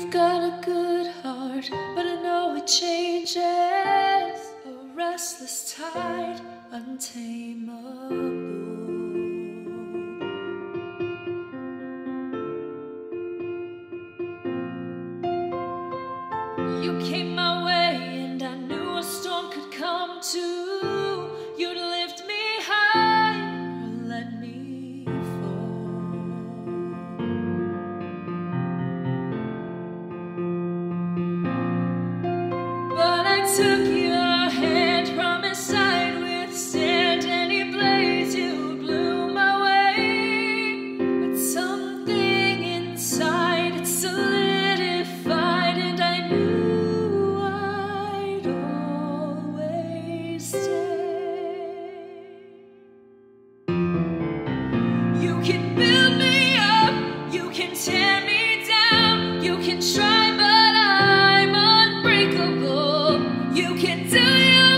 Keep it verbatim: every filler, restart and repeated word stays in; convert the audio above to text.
You've got a good heart, but I know it changes. A restless tide, untamable. You came my way and I knew a storm could come too. You'd lift me high or let me fall. But I took your hand, promised I'd withstand any blaze you blew my way. But something inside it solidified, and I knew I'd always stay. You can build me up, you can tear me down, you can try, but I'm unbreakable. You can do your